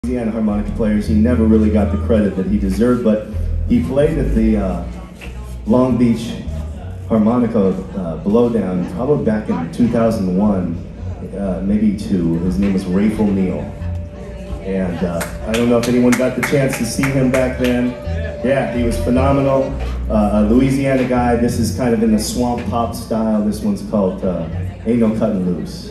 Louisiana harmonica players, he never really got the credit that he deserved, but he played at the Long Beach Harmonica Blowdown probably back in 2001, maybe two. His name was Rayful Neal. And I don't know if anyone got the chance to see him back then. Yeah, he was phenomenal. A Louisiana guy. This is kind of in the swamp pop style. This one's called Ain't No Cutting Loose.